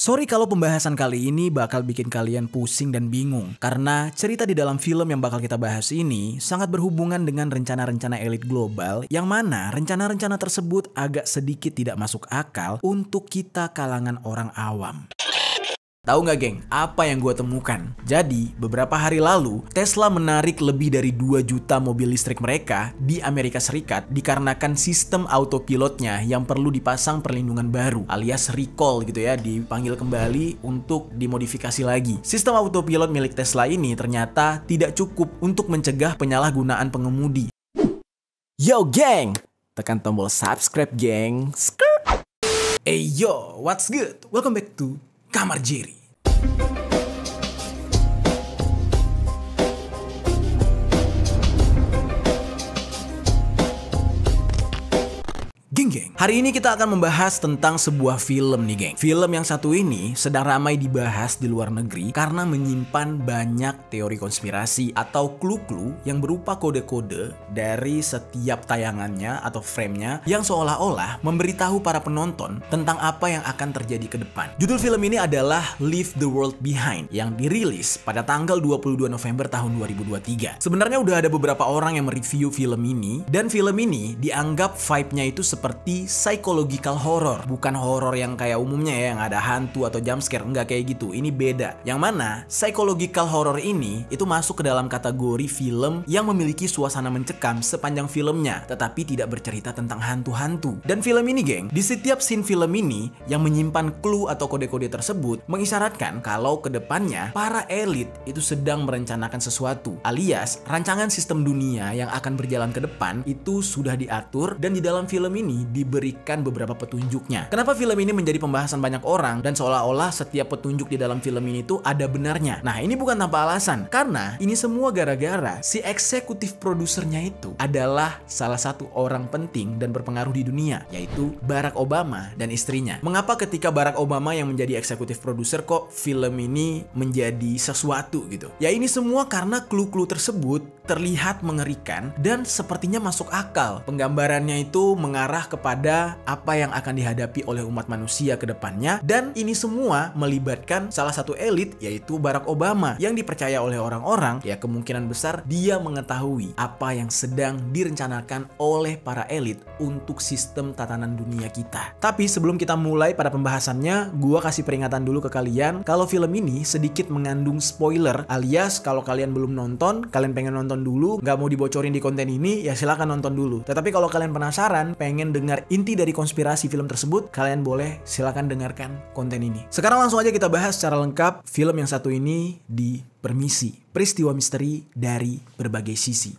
Sorry kalau pembahasan kali ini bakal bikin kalian pusing dan bingung. Karena cerita di dalam film yang bakal kita bahas ini sangat berhubungan dengan rencana-rencana elit global, yang mana rencana-rencana tersebut agak sedikit tidak masuk akal untuk kita kalangan orang awam. Tahu nggak geng, apa yang gue temukan? Jadi, beberapa hari lalu, Tesla menarik lebih dari 2 juta mobil listrik mereka di Amerika Serikat dikarenakan sistem autopilotnya yang perlu dipasang perlindungan baru, alias recall gitu ya, dipanggil kembali untuk dimodifikasi lagi. Sistem autopilot milik Tesla ini ternyata tidak cukup untuk mencegah penyalahgunaan pengemudi. Yo geng, tekan tombol subscribe geng. Hey yo, what's good? Welcome back to Kamar Jerry. Geng, hari ini kita akan membahas tentang sebuah film nih geng. Film yang satu ini sedang ramai dibahas di luar negeri karena menyimpan banyak teori konspirasi atau clue-clue yang berupa kode-kode dari setiap tayangannya atau frame-nya yang seolah-olah memberitahu para penonton tentang apa yang akan terjadi ke depan. Judul film ini adalah Leave the World Behind yang dirilis pada tanggal 22 November tahun 2023. Sebenarnya udah ada beberapa orang yang mereview film ini, dan film ini dianggap vibe-nya itu seperti psychological horror, bukan horror yang kayak umumnya ya, yang ada hantu atau jumpscare, enggak kayak gitu. Ini beda. Yang mana psychological horror ini itu masuk ke dalam kategori film yang memiliki suasana mencekam sepanjang filmnya, tetapi tidak bercerita tentang hantu-hantu. Dan film ini geng, di setiap scene film ini yang menyimpan clue atau kode-kode tersebut mengisyaratkan kalau kedepannya para elit itu sedang merencanakan sesuatu, alias rancangan sistem dunia yang akan berjalan ke depan itu sudah diatur, dan di dalam film ini diberikan beberapa petunjuknya. Kenapa film ini menjadi pembahasan banyak orang dan seolah-olah setiap petunjuk di dalam film ini tuh ada benarnya? Nah, ini bukan tanpa alasan, karena ini semua gara-gara si eksekutif produsernya itu adalah salah satu orang penting dan berpengaruh di dunia, yaitu Barack Obama dan istrinya. Mengapa ketika Barack Obama yang menjadi eksekutif produser kok film ini menjadi sesuatu gitu? Ya ini semua karena clue-clue tersebut terlihat mengerikan dan sepertinya masuk akal. Penggambarannya itu mengarah kepada apa yang akan dihadapi oleh umat manusia ke depannya, dan ini semua melibatkan salah satu elit, yaitu Barack Obama, yang dipercaya oleh orang-orang ya kemungkinan besar dia mengetahui apa yang sedang direncanakan oleh para elit untuk sistem tatanan dunia kita. Tapi sebelum kita mulai pada pembahasannya, gua kasih peringatan dulu ke kalian kalau film ini sedikit mengandung spoiler, alias kalau kalian belum nonton, kalian pengen nonton dulu, nggak mau dibocorin di konten ini, ya silakan nonton dulu. Tetapi kalau kalian penasaran, pengen dengar inti dari konspirasi film tersebut, kalian boleh silakan dengarkan konten ini. Sekarang langsung aja kita bahas secara lengkap film yang satu ini di Permisi, peristiwa misteri dari berbagai sisi.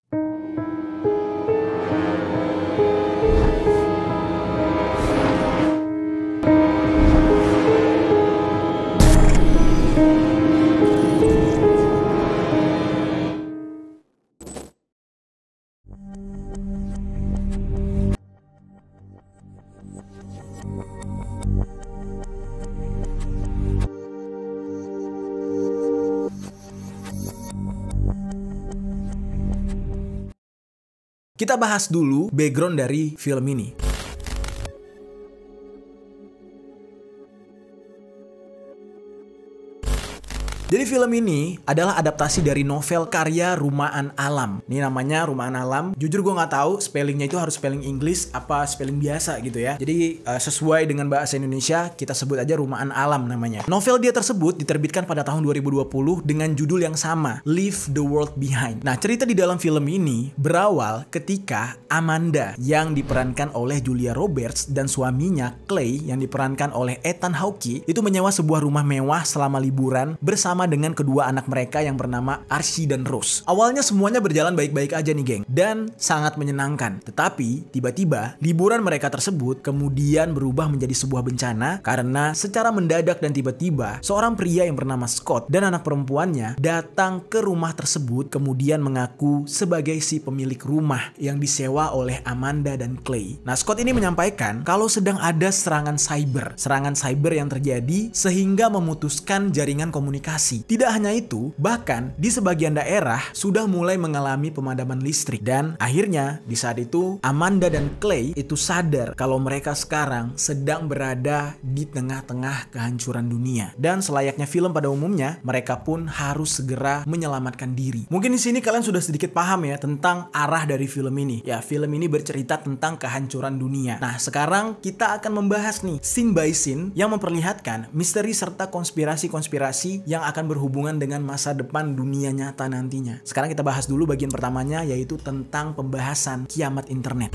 Kita bahas dulu background dari film ini. Jadi film ini adalah adaptasi dari novel karya Rumaan Alam. Ini namanya Rumaan Alam. Jujur gue nggak tahu spellingnya itu harus spelling Inggris apa spelling biasa gitu ya. Jadi sesuai dengan bahasa Indonesia kita sebut aja Rumaan Alam namanya. Novel dia tersebut diterbitkan pada tahun 2020 dengan judul yang sama, Leave the World Behind. Nah, cerita di dalam film ini berawal ketika Amanda yang diperankan oleh Julia Roberts dan suaminya Clay yang diperankan oleh Ethan Hawke itu menyewa sebuah rumah mewah selama liburan bersama dengan kedua anak mereka yang bernama Archie dan Rose. Awalnya semuanya berjalan baik-baik aja nih geng, dan sangat menyenangkan. Tetapi tiba-tiba liburan mereka tersebut kemudian berubah menjadi sebuah bencana karena secara mendadak dan tiba-tiba seorang pria yang bernama Scott dan anak perempuannya datang ke rumah tersebut kemudian mengaku sebagai si pemilik rumah yang disewa oleh Amanda dan Clay. Nah, Scott ini menyampaikan kalau sedang ada serangan cyber yang terjadi sehingga memutuskan jaringan komunikasi. konspirasi. Tidak hanya itu, bahkan di sebagian daerah sudah mulai mengalami pemadaman listrik. Dan akhirnya di saat itu Amanda dan Clay itu sadar kalau mereka sekarang sedang berada di tengah-tengah kehancuran dunia. Dan selayaknya film pada umumnya, mereka pun harus segera menyelamatkan diri. Mungkin di sini kalian sudah sedikit paham ya tentang arah dari film ini. Ya, film ini bercerita tentang kehancuran dunia. Nah, sekarang kita akan membahas nih scene by scene yang memperlihatkan misteri serta konspirasi-konspirasi yang akan berhubungan dengan masa depan dunia nyata nantinya. Sekarang kita bahas dulu bagian pertamanya, yaitu tentang pembahasan kiamat internet.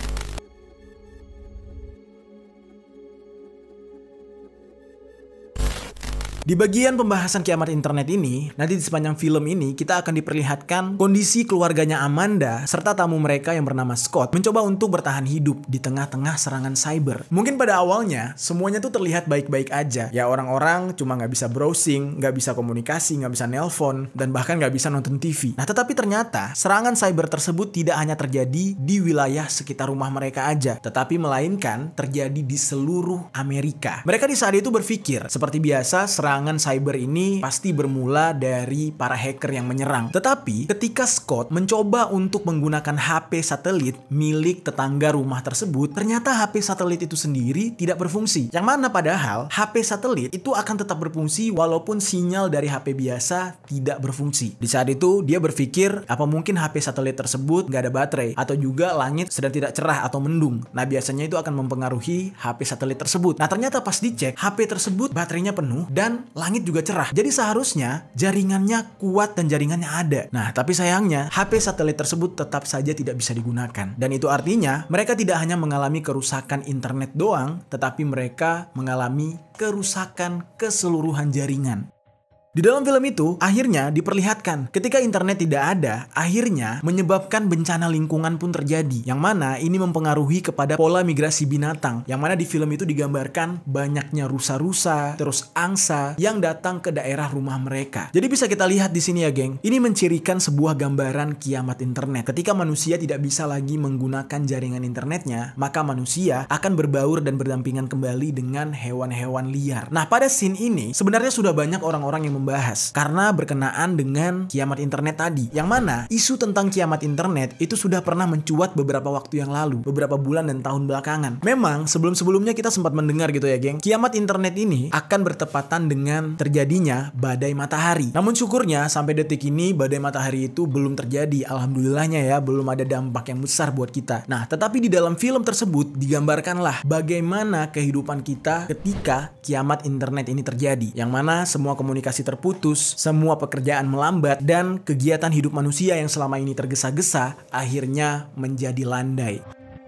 Di bagian pembahasan kiamat internet ini, nanti di sepanjang film ini kita akan diperlihatkan kondisi keluarganya Amanda serta tamu mereka yang bernama Scott mencoba untuk bertahan hidup di tengah-tengah serangan cyber. Mungkin pada awalnya semuanya tuh terlihat baik-baik aja. Ya, orang-orang cuma nggak bisa browsing, nggak bisa komunikasi, nggak bisa nelpon, dan bahkan nggak bisa nonton TV. Nah, tetapi ternyata serangan cyber tersebut tidak hanya terjadi di wilayah sekitar rumah mereka aja, tetapi melainkan terjadi di seluruh Amerika. Mereka di saat itu berpikir, seperti biasa, serangan cyber ini pasti bermula dari para hacker yang menyerang. Tetapi ketika Scott mencoba untuk menggunakan HP satelit milik tetangga rumah tersebut, ternyata HP satelit itu sendiri tidak berfungsi. Yang mana padahal HP satelit itu akan tetap berfungsi walaupun sinyal dari HP biasa tidak berfungsi. Di saat itu dia berpikir, apa mungkin HP satelit tersebut nggak ada baterai, atau juga langit sedang tidak cerah atau mendung. Nah, biasanya itu akan mempengaruhi HP satelit tersebut. Nah, ternyata pas dicek HP tersebut baterainya penuh dan langit juga cerah. Jadi seharusnya jaringannya kuat dan jaringannya ada. Nah, tapi sayangnya HP satelit tersebut tetap saja tidak bisa digunakan. Dan itu artinya mereka tidak hanya mengalami kerusakan internet doang, tetapi mereka mengalami kerusakan keseluruhan jaringan. Di dalam film itu, akhirnya diperlihatkan ketika internet tidak ada, akhirnya menyebabkan bencana lingkungan pun terjadi. Yang mana ini mempengaruhi kepada pola migrasi binatang. Yang mana di film itu digambarkan banyaknya rusa-rusa, terus angsa yang datang ke daerah rumah mereka. Jadi bisa kita lihat di sini ya, geng. Ini mencirikan sebuah gambaran kiamat internet. Ketika manusia tidak bisa lagi menggunakan jaringan internetnya, maka manusia akan berbaur dan berdampingan kembali dengan hewan-hewan liar. Nah, pada scene ini sebenarnya sudah banyak orang-orang yang membahas karena berkenaan dengan kiamat internet tadi, yang mana isu tentang kiamat internet itu sudah pernah mencuat beberapa waktu yang lalu, beberapa bulan dan tahun belakangan. Memang sebelum-sebelumnya kita sempat mendengar gitu ya, geng, kiamat internet ini akan bertepatan dengan terjadinya badai matahari. Namun syukurnya sampai detik ini badai matahari itu belum terjadi, alhamdulillahnya ya, belum ada dampak yang besar buat kita. Nah, tetapi di dalam film tersebut digambarkanlah bagaimana kehidupan kita ketika kiamat internet ini terjadi, yang mana semua komunikasi terputus, semua pekerjaan melambat, dan kegiatan hidup manusia yang selama ini tergesa-gesa akhirnya menjadi landai.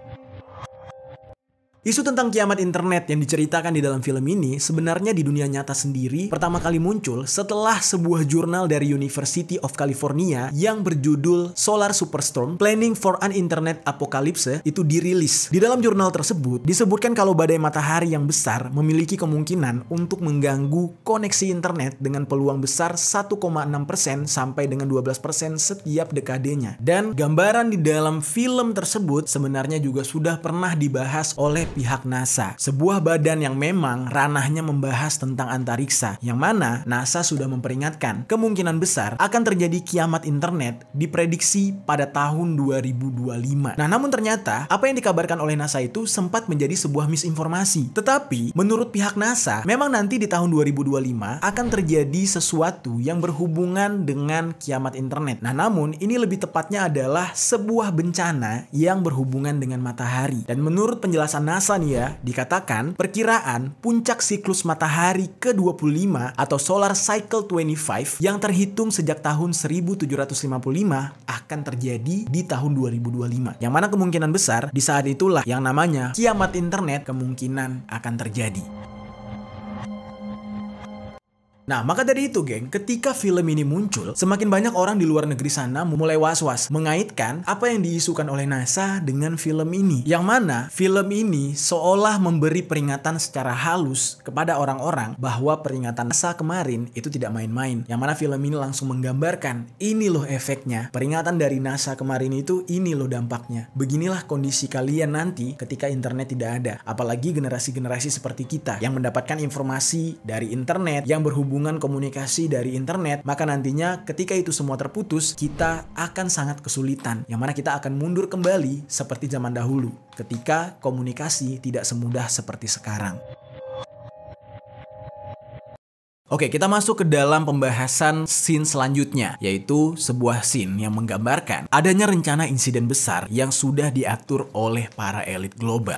Isu tentang kiamat internet yang diceritakan di dalam film ini sebenarnya di dunia nyata sendiri pertama kali muncul setelah sebuah jurnal dari University of California yang berjudul Solar Superstorm: Planning for an Internet Apocalypse itu dirilis. Di dalam jurnal tersebut disebutkan kalau badai matahari yang besar memiliki kemungkinan untuk mengganggu koneksi internet dengan peluang besar 1,6% sampai dengan 12% setiap dekadenya. Dan gambaran di dalam film tersebut sebenarnya juga sudah pernah dibahas oleh pihak NASA, sebuah badan yang memang ranahnya membahas tentang antariksa, yang mana NASA sudah memperingatkan kemungkinan besar akan terjadi kiamat internet diprediksi pada tahun 2025. Nah, namun ternyata apa yang dikabarkan oleh NASA itu sempat menjadi sebuah misinformasi. Tetapi menurut pihak NASA, memang nanti di tahun 2025 akan terjadi sesuatu yang berhubungan dengan kiamat internet. Nah, namun ini lebih tepatnya adalah sebuah bencana yang berhubungan dengan matahari. Dan menurut penjelasan NASA nih ya, dikatakan perkiraan puncak siklus matahari ke-25 atau Solar Cycle 25 yang terhitung sejak tahun 1755 akan terjadi di tahun 2025. Yang mana kemungkinan besar di saat itulah yang namanya kiamat internet kemungkinan akan terjadi. Nah, maka dari itu, geng, ketika film ini muncul, semakin banyak orang di luar negeri sana mulai was-was mengaitkan apa yang diisukan oleh NASA dengan film ini. Yang mana film ini seolah memberi peringatan secara halus kepada orang-orang bahwa peringatan NASA kemarin itu tidak main-main. Yang mana film ini langsung menggambarkan, ini loh efeknya. Peringatan dari NASA kemarin itu, ini loh dampaknya. Beginilah kondisi kalian nanti ketika internet tidak ada. Apalagi generasi-generasi seperti kita yang mendapatkan informasi dari internet yang berhubungan hubungan komunikasi dari internet, maka nantinya ketika itu semua terputus, kita akan sangat kesulitan, yang mana kita akan mundur kembali seperti zaman dahulu, ketika komunikasi tidak semudah seperti sekarang. Oke, kita masuk ke dalam pembahasan scene selanjutnya, yaitu sebuah scene yang menggambarkan adanya rencana insiden besar yang sudah diatur oleh para elit global.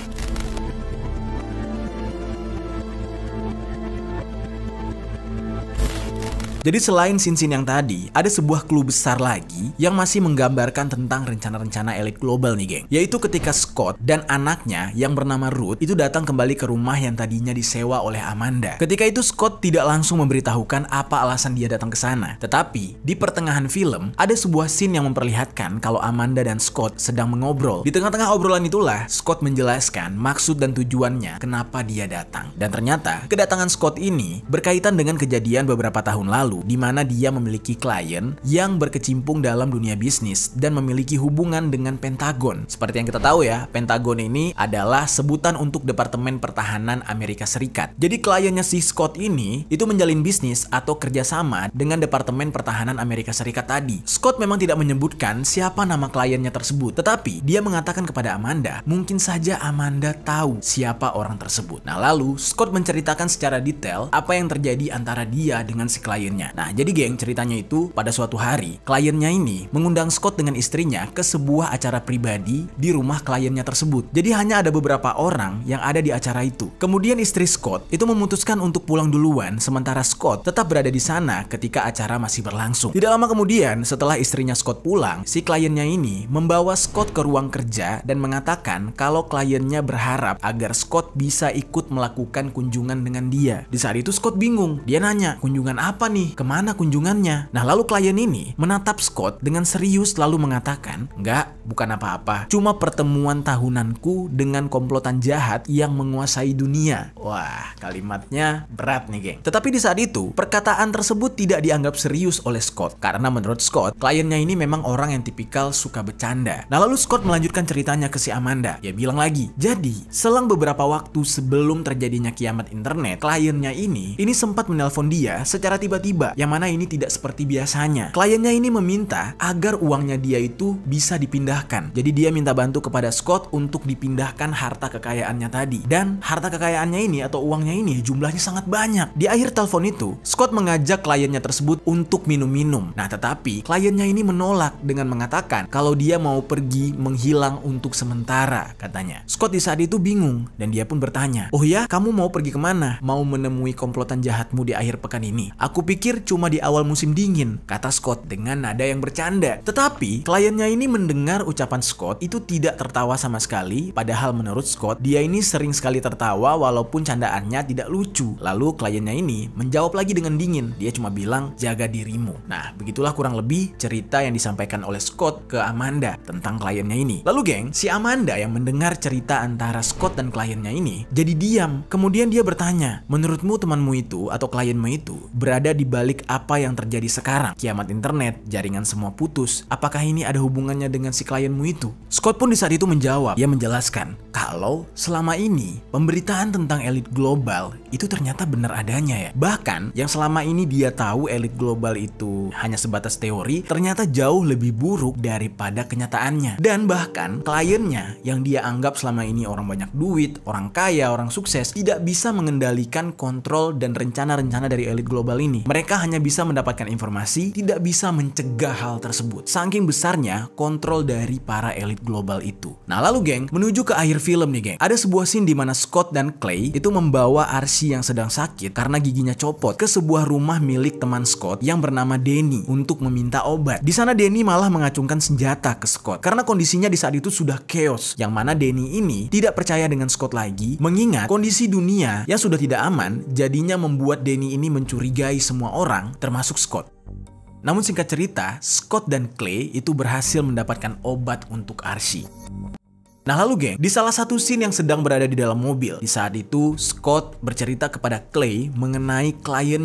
Jadi selain scene-scene yang tadi, ada sebuah clue besar lagi yang masih menggambarkan tentang rencana-rencana elit global nih geng. Yaitu ketika Scott dan anaknya yang bernama Ruth itu datang kembali ke rumah yang tadinya disewa oleh Amanda. Ketika itu Scott tidak langsung memberitahukan apa alasan dia datang ke sana. Tetapi di pertengahan film ada sebuah scene yang memperlihatkan kalau Amanda dan Scott sedang mengobrol. Di tengah-tengah obrolan itulah Scott menjelaskan maksud dan tujuannya kenapa dia datang. Dan ternyata kedatangan Scott ini berkaitan dengan kejadian beberapa tahun lalu, di mana dia memiliki klien yang berkecimpung dalam dunia bisnis dan memiliki hubungan dengan Pentagon. Seperti yang kita tahu ya, Pentagon ini adalah sebutan untuk Departemen Pertahanan Amerika Serikat. Jadi kliennya si Scott ini itu menjalin bisnis atau kerjasama dengan Departemen Pertahanan Amerika Serikat tadi. Scott memang tidak menyebutkan siapa nama kliennya tersebut, tetapi dia mengatakan kepada Amanda, mungkin saja Amanda tahu siapa orang tersebut. Nah lalu Scott menceritakan secara detail apa yang terjadi antara dia dengan si kliennya. Nah, jadi geng, ceritanya itu pada suatu hari, kliennya ini mengundang Scott dengan istrinya ke sebuah acara pribadi di rumah kliennya tersebut. Jadi hanya ada beberapa orang yang ada di acara itu. Kemudian istri Scott itu memutuskan untuk pulang duluan, sementara Scott tetap berada di sana ketika acara masih berlangsung. Tidak lama kemudian, setelah istrinya Scott pulang, si kliennya ini membawa Scott ke ruang kerja dan mengatakan kalau kliennya berharap agar Scott bisa ikut melakukan kunjungan dengan dia. Di saat itu Scott bingung. Dia nanya, kunjungan apa nih? Kemana kunjungannya? Nah lalu klien ini menatap Scott dengan serius lalu mengatakan, enggak, bukan apa-apa, cuma pertemuan tahunanku dengan komplotan jahat yang menguasai dunia. Wah, kalimatnya berat nih geng. Tetapi di saat itu, perkataan tersebut tidak dianggap serius oleh Scott, karena menurut Scott, kliennya ini memang orang yang tipikal suka bercanda. Nah lalu Scott melanjutkan ceritanya ke si Amanda. Dia bilang lagi, jadi selang beberapa waktu sebelum terjadinya kiamat internet, kliennya ini sempat menelpon dia secara tiba-tiba, yang mana ini tidak seperti biasanya. Kliennya ini meminta agar uangnya dia itu bisa dipindahkan. Jadi dia minta bantu kepada Scott untuk dipindahkan harta kekayaannya tadi. Dan harta kekayaannya ini atau uangnya ini jumlahnya sangat banyak. Di akhir telepon itu, Scott mengajak kliennya tersebut untuk minum-minum. Nah tetapi kliennya ini menolak dengan mengatakan kalau dia mau pergi menghilang untuk sementara, katanya. Scott di saat itu bingung dan dia pun bertanya, oh ya, kamu mau pergi kemana? Mau menemui komplotan jahatmu di akhir pekan ini? Aku pikir cuma di awal musim dingin, kata Scott dengan nada yang bercanda. Tetapi kliennya ini mendengar ucapan Scott itu tidak tertawa sama sekali, padahal menurut Scott dia ini sering sekali tertawa walaupun candaannya tidak lucu. Lalu kliennya ini menjawab lagi dengan dingin, dia cuma bilang jaga dirimu. Nah begitulah kurang lebih cerita yang disampaikan oleh Scott ke Amanda tentang kliennya ini. Lalu geng, si Amanda yang mendengar cerita antara Scott dan kliennya ini jadi diam. Kemudian dia bertanya, menurutmu temanmu itu atau klienmu itu berada di balik apa yang terjadi sekarang? Kiamat internet, jaringan semua putus. Apakah ini ada hubungannya dengan si klienmu itu? Scott pun di saat itu menjawab. Dia menjelaskan kalau selama ini pemberitaan tentang elit global itu ternyata benar adanya ya. Bahkan yang selama ini dia tahu elit global itu hanya sebatas teori, ternyata jauh lebih buruk daripada kenyataannya. Dan bahkan kliennya yang dia anggap selama ini orang banyak duit, orang kaya, orang sukses, tidak bisa mengendalikan kontrol dan rencana-rencana dari elit global ini. Mereka hanya bisa mendapatkan informasi, tidak bisa mencegah hal tersebut. Saking besarnya kontrol dari para elit global itu. Nah lalu geng, menuju ke akhir film nih geng, ada sebuah scene di mana Scott dan Clay itu membawa Archie yang sedang sakit karena giginya copot ke sebuah rumah milik teman Scott yang bernama Danny untuk meminta obat. Di sana Danny malah mengacungkan senjata ke Scott karena kondisinya di saat itu sudah chaos, yang mana Danny ini tidak percaya dengan Scott lagi, mengingat kondisi dunia yang sudah tidak aman, jadinya membuat Danny ini mencurigai semua orang termasuk Scott. Namun singkat cerita, Scott dan Clay itu berhasil mendapatkan obat untuk Archie. Nah lalu geng, di salah satu scene yang sedang berada di dalam mobil, di saat itu Scott bercerita kepada Clay mengenai kliennya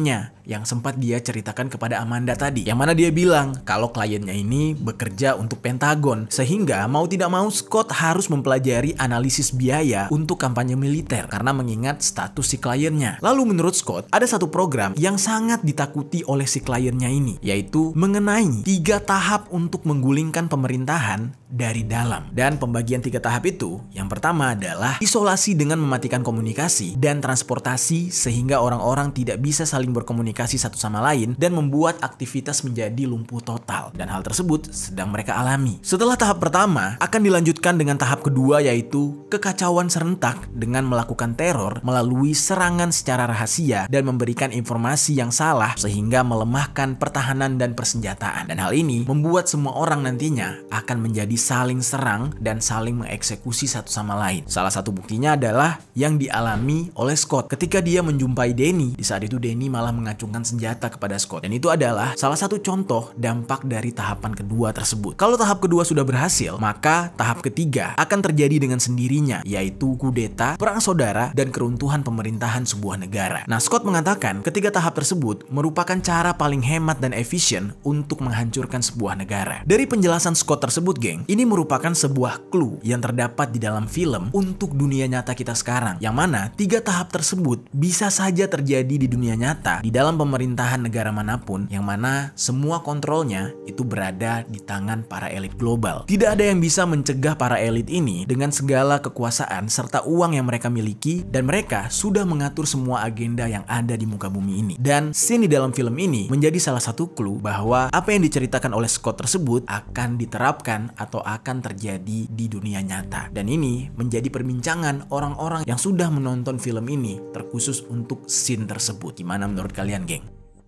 yang sempat dia ceritakan kepada Amanda tadi. Yang mana dia bilang kalau kliennya ini bekerja untuk Pentagon. Sehingga mau tidak mau Scott harus mempelajari analisis biaya untuk kampanye militer karena mengingat status si kliennya. Lalu menurut Scott, ada satu program yang sangat ditakuti oleh si kliennya ini, yaitu mengenai 3 tahap untuk menggulingkan pemerintahan dari dalam. Dan pembagian 3 tahap itu, yang pertama adalah isolasi dengan mematikan komunikasi dan transportasi sehingga orang-orang tidak bisa saling berkomunikasi satu sama lain dan membuat aktivitas menjadi lumpuh total. Dan hal tersebut sedang mereka alami. Setelah tahap pertama, akan dilanjutkan dengan tahap kedua, yaitu kekacauan serentak dengan melakukan teror melalui serangan secara rahasia dan memberikan informasi yang salah sehingga melemahkan pertahanan dan persenjataan. Dan hal ini membuat semua orang nantinya akan menjadi saling serang dan saling mengeksekusi satu sama lain. Salah satu buktinya adalah yang dialami oleh Scott ketika dia menjumpai Danny. Di saat itu Danny malah mengacungkan senjata kepada Scott. Dan itu adalah salah satu contoh dampak dari tahapan kedua tersebut. Kalau tahap kedua sudah berhasil, maka tahap ketiga akan terjadi dengan sendirinya, yaitu kudeta, perang saudara, dan keruntuhan pemerintahan sebuah negara. Nah, Scott mengatakan ketiga tahap tersebut merupakan cara paling hemat dan efisien untuk menghancurkan sebuah negara. Dari penjelasan Scott tersebut, geng, ini merupakan sebuah clue yang terdapat di dalam film untuk dunia nyata kita sekarang, yang mana 3 tahap tersebut bisa saja terjadi di dunia nyata di dalam pemerintahan negara manapun, yang mana semua kontrolnya itu berada di tangan para elit global. Tidak ada yang bisa mencegah para elit ini dengan segala kekuasaan serta uang yang mereka miliki, dan mereka sudah mengatur semua agenda yang ada di muka bumi ini. Dan scene di dalam film ini menjadi salah satu clue bahwa apa yang diceritakan oleh Scott tersebut akan diterapkan atau akan terjadi di dunia nyata. Dan ini menjadi perbincangan orang-orang yang sudah menonton film ini, terkhusus untuk scene tersebut. Gimana menurut kalian, geng?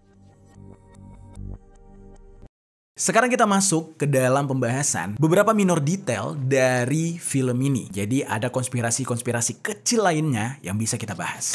Sekarang kita masuk ke dalam pembahasan beberapa minor detail dari film ini. Jadi ada konspirasi-konspirasi kecil lainnya yang bisa kita bahas.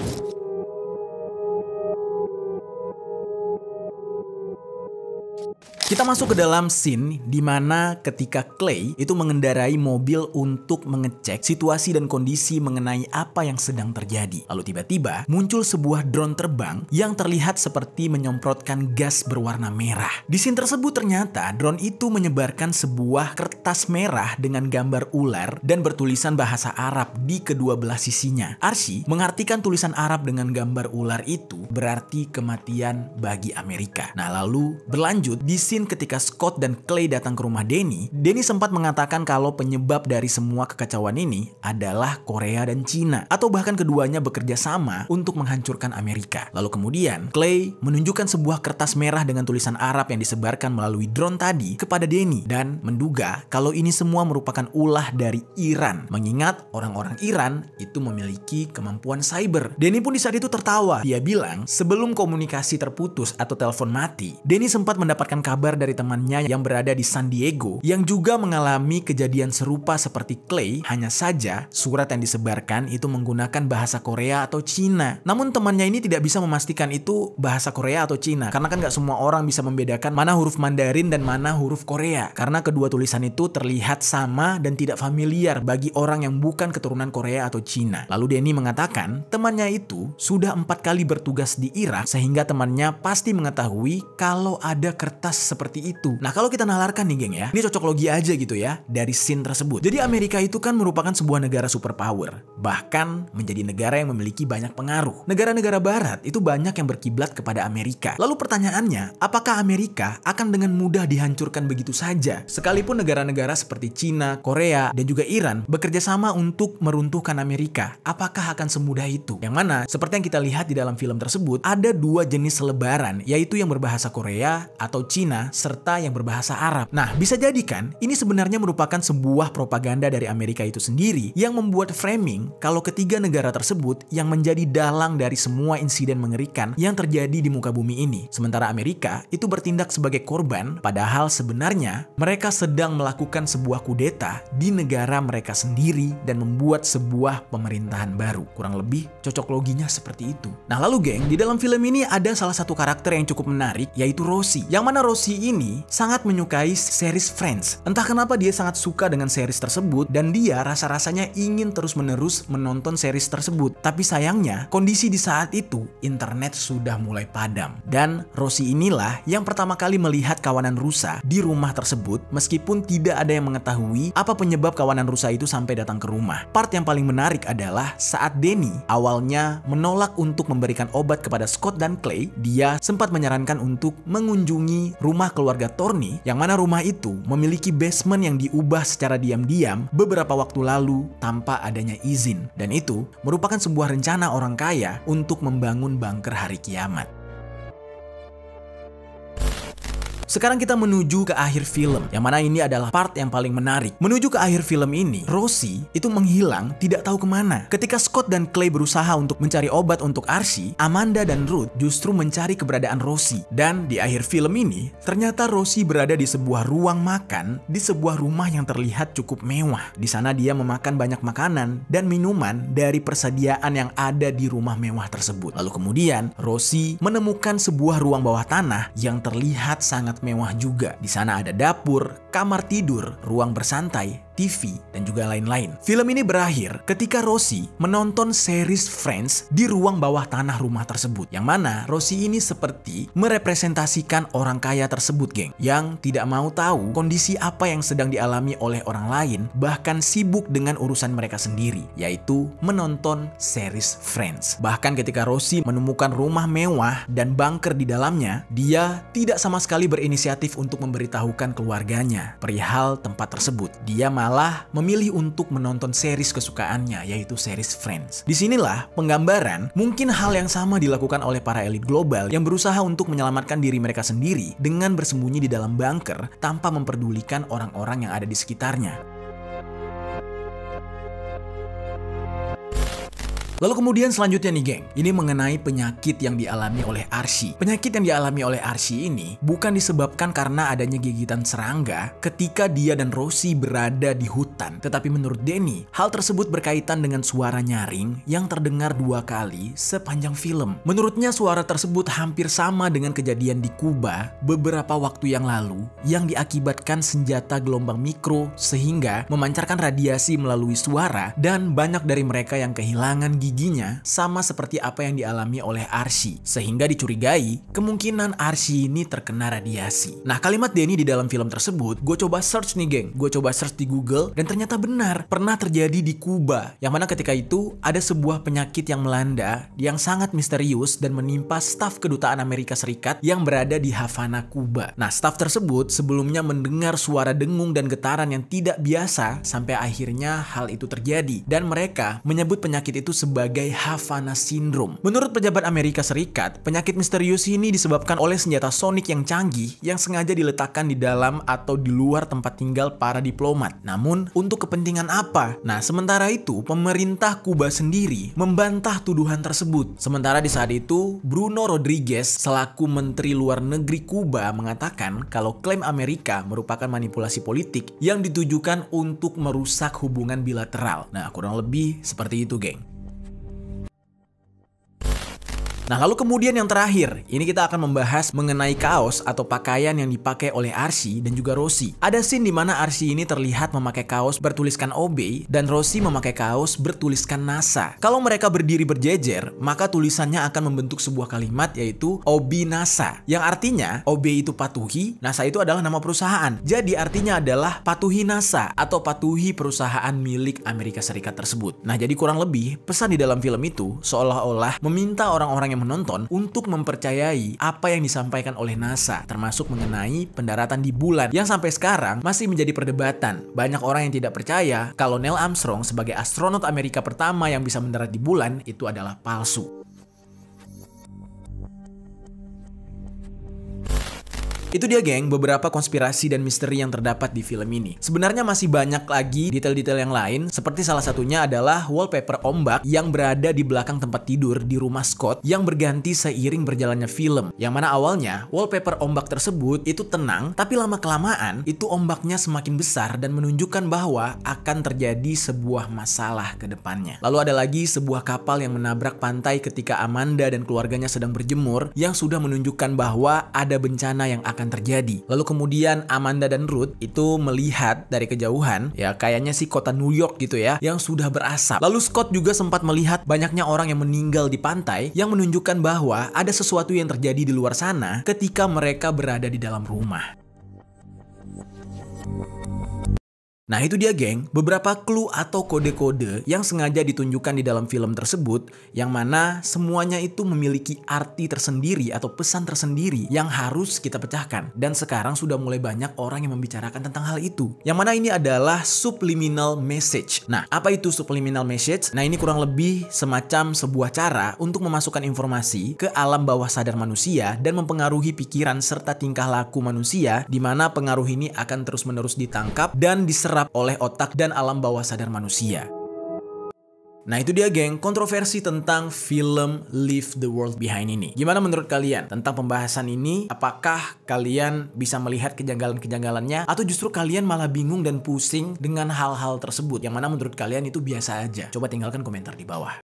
Kita masuk ke dalam scene di mana ketika Clay itu mengendarai mobil untuk mengecek situasi dan kondisi mengenai apa yang sedang terjadi. Lalu tiba-tiba muncul sebuah drone terbang yang terlihat seperti menyemprotkan gas berwarna merah. Di scene tersebut ternyata drone itu menyebarkan sebuah kertas merah dengan gambar ular dan bertulisan bahasa Arab di kedua belah sisinya. Archie mengartikan tulisan Arab dengan gambar ular itu berarti kematian bagi Amerika. Nah, lalu berlanjut di scene ketika Scott dan Clay datang ke rumah Danny sempat mengatakan kalau penyebab dari semua kekacauan ini adalah Korea dan Cina, atau bahkan keduanya bekerja sama untuk menghancurkan Amerika. Lalu kemudian Clay menunjukkan sebuah kertas merah dengan tulisan Arab yang disebarkan melalui drone tadi kepada Danny dan menduga kalau ini semua merupakan ulah dari Iran, mengingat orang-orang Iran itu memiliki kemampuan cyber. Danny pun di saat itu tertawa. Dia bilang sebelum komunikasi terputus atau telepon mati, Danny sempat mendapatkan kabar dari temannya yang berada di San Diego yang juga mengalami kejadian serupa seperti Clay, hanya saja surat yang disebarkan itu menggunakan bahasa Korea atau Cina. Namun temannya ini tidak bisa memastikan itu bahasa Korea atau Cina karena kan gak semua orang bisa membedakan mana huruf Mandarin dan mana huruf Korea, karena kedua tulisan itu terlihat sama dan tidak familiar bagi orang yang bukan keturunan Korea atau Cina. Lalu Danny mengatakan temannya itu sudah 4 kali bertugas di Irak sehingga temannya pasti mengetahui kalau ada kertas seperti itu. Nah, kalau kita nalarkan nih, geng, ya, ini cocok logi aja gitu ya dari scene tersebut. Jadi Amerika itu kan merupakan sebuah negara superpower, bahkan menjadi negara yang memiliki banyak pengaruh. Negara-negara barat itu banyak yang berkiblat kepada Amerika. Lalu pertanyaannya, apakah Amerika akan dengan mudah dihancurkan begitu saja? Sekalipun negara-negara seperti Cina, Korea, dan juga Iran bekerja sama untuk meruntuhkan Amerika, apakah akan semudah itu? Yang mana, seperti yang kita lihat di dalam film tersebut, ada 2 jenis selebaran, yaitu yang berbahasa Korea atau Cina, serta yang berbahasa Arab. Nah, bisa jadi kan, ini sebenarnya merupakan sebuah propaganda dari Amerika itu sendiri yang membuat framing kalau ketiga negara tersebut yang menjadi dalang dari semua insiden mengerikan yang terjadi di muka bumi ini. Sementara Amerika itu bertindak sebagai korban, padahal sebenarnya mereka sedang melakukan sebuah kudeta di negara mereka sendiri dan membuat sebuah pemerintahan baru. Kurang lebih cocok loginya seperti itu. Nah, lalu geng, di dalam film ini ada salah satu karakter yang cukup menarik, yaitu Rosie. Yang mana Rosie Rosie ini sangat menyukai series Friends. Entah kenapa dia sangat suka dengan series tersebut dan dia rasa-rasanya ingin terus-menerus menonton series tersebut. Tapi sayangnya, kondisi di saat itu internet sudah mulai padam. Dan Rosie inilah yang pertama kali melihat kawanan rusa di rumah tersebut meskipun tidak ada yang mengetahui apa penyebab kawanan rusa itu sampai datang ke rumah. Part yang paling menarik adalah saat Danny awalnya menolak untuk memberikan obat kepada Scott dan Clay, dia sempat menyarankan untuk mengunjungi rumah keluarga Thorny, yang mana rumah itu memiliki basement yang diubah secara diam-diam beberapa waktu lalu tanpa adanya izin. Dan itu merupakan sebuah rencana orang kaya untuk membangun bunker hari kiamat. Sekarang kita menuju ke akhir film, yang mana ini adalah part yang paling menarik. Menuju ke akhir film ini, Rosie itu menghilang tidak tahu kemana. Ketika Scott dan Clay berusaha untuk mencari obat untuk Archie, Amanda dan Ruth justru mencari keberadaan Rosie. Dan di akhir film ini, ternyata Rosie berada di sebuah ruang makan di sebuah rumah yang terlihat cukup mewah. Di sana dia memakan banyak makanan dan minuman dari persediaan yang ada di rumah mewah tersebut. Lalu kemudian, Rosie menemukan sebuah ruang bawah tanah yang terlihat sangat mewah juga. Di sana ada dapur, kamar tidur, ruang bersantai, TV, dan juga lain-lain. Film ini berakhir ketika Rosie menonton series Friends di ruang bawah tanah rumah tersebut. Yang mana Rosie ini seperti merepresentasikan orang kaya tersebut, geng. Yang tidak mau tahu kondisi apa yang sedang dialami oleh orang lain, bahkan sibuk dengan urusan mereka sendiri, yaitu menonton series Friends. Bahkan ketika Rosie menemukan rumah mewah dan bunker di dalamnya, dia tidak sama sekali berinisiatif untuk memberitahukan keluarganya perihal tempat tersebut. Dia malah memilih untuk menonton series kesukaannya, yaitu series Friends. Disinilah penggambaran mungkin hal yang sama dilakukan oleh para elit global yang berusaha untuk menyelamatkan diri mereka sendiri dengan bersembunyi di dalam bunker tanpa memperdulikan orang-orang yang ada di sekitarnya. Lalu kemudian selanjutnya nih geng, ini mengenai penyakit yang dialami oleh Archie. Penyakit yang dialami oleh Archie ini bukan disebabkan karena adanya gigitan serangga ketika dia dan Rosie berada di hutan. Tetapi menurut Danny, hal tersebut berkaitan dengan suara nyaring yang terdengar 2 kali sepanjang film. Menurutnya suara tersebut hampir sama dengan kejadian di Kuba beberapa waktu yang lalu yang diakibatkan senjata gelombang mikro sehingga memancarkan radiasi melalui suara, dan banyak dari mereka yang kehilangan giginya sama seperti apa yang dialami oleh Archie, sehingga dicurigai kemungkinan Archie ini terkena radiasi. Nah, kalimat Danny di dalam film tersebut gue coba search nih geng, gue coba search di Google dan ternyata benar pernah terjadi di Kuba, yang mana ketika itu ada sebuah penyakit yang melanda yang sangat misterius dan menimpa staf kedutaan Amerika Serikat yang berada di Havana, Kuba. Nah, staf tersebut sebelumnya mendengar suara dengung dan getaran yang tidak biasa sampai akhirnya hal itu terjadi, dan mereka menyebut penyakit itu sebagai Havana Syndrome. Menurut pejabat Amerika Serikat, penyakit misterius ini disebabkan oleh senjata sonik yang canggih yang sengaja diletakkan di dalam atau di luar tempat tinggal para diplomat. Namun, untuk kepentingan apa? Nah, sementara itu, pemerintah Kuba sendiri membantah tuduhan tersebut. Sementara di saat itu, Bruno Rodriguez selaku Menteri Luar Negeri Kuba mengatakan kalau klaim Amerika merupakan manipulasi politik yang ditujukan untuk merusak hubungan bilateral. Nah, kurang lebih seperti itu, geng. Nah, lalu kemudian yang terakhir, ini kita akan membahas mengenai kaos atau pakaian yang dipakai oleh Archie dan juga Rosie. Ada scene di mana Archie ini terlihat memakai kaos bertuliskan Obey dan Rosie memakai kaos bertuliskan NASA. Kalau mereka berdiri berjejer, maka tulisannya akan membentuk sebuah kalimat yaitu Obey NASA, yang artinya Obey itu patuhi, NASA itu adalah nama perusahaan. Jadi artinya adalah patuhi NASA atau patuhi perusahaan milik Amerika Serikat tersebut. Nah, jadi kurang lebih pesan di dalam film itu seolah-olah meminta orang-orang yang menonton untuk mempercayai apa yang disampaikan oleh NASA, termasuk mengenai pendaratan di bulan yang sampai sekarang masih menjadi perdebatan. Banyak orang yang tidak percaya kalau Neil Armstrong sebagai astronot Amerika pertama yang bisa mendarat di bulan itu adalah palsu. Itu dia geng, beberapa konspirasi dan misteri yang terdapat di film ini. Sebenarnya masih banyak lagi detail-detail yang lain, seperti salah satunya adalah wallpaper ombak yang berada di belakang tempat tidur di rumah Scott yang berganti seiring berjalannya film. Yang mana awalnya wallpaper ombak tersebut itu tenang, tapi lama-kelamaan itu ombaknya semakin besar dan menunjukkan bahwa akan terjadi sebuah masalah ke depannya. Lalu ada lagi sebuah kapal yang menabrak pantai ketika Amanda dan keluarganya sedang berjemur, yang sudah menunjukkan bahwa ada bencana yang akan akan terjadi. Lalu kemudian Amanda dan Ruth itu melihat dari kejauhan, ya kayaknya sih kota New York gitu ya, yang sudah berasap. Lalu Scott juga sempat melihat banyaknya orang yang meninggal di pantai yang menunjukkan bahwa ada sesuatu yang terjadi di luar sana ketika mereka berada di dalam rumah. Nah itu dia geng, beberapa clue atau kode-kode yang sengaja ditunjukkan di dalam film tersebut, yang mana semuanya itu memiliki arti tersendiri atau pesan tersendiri yang harus kita pecahkan. Dan sekarang sudah mulai banyak orang yang membicarakan tentang hal itu, yang mana ini adalah subliminal message. Nah apa itu subliminal message? Nah ini kurang lebih semacam sebuah cara untuk memasukkan informasi ke alam bawah sadar manusia dan mempengaruhi pikiran serta tingkah laku manusia, di mana pengaruh ini akan terus-menerus ditangkap dan diserap oleh otak dan alam bawah sadar manusia. Nah itu dia geng, kontroversi tentang film Leave the World Behind ini. Gimana menurut kalian tentang pembahasan ini? Apakah kalian bisa melihat kejanggalan-kejanggalannya? Atau justru kalian malah bingung dan pusing dengan hal-hal tersebut? Yang mana menurut kalian itu biasa aja? Coba tinggalkan komentar di bawah.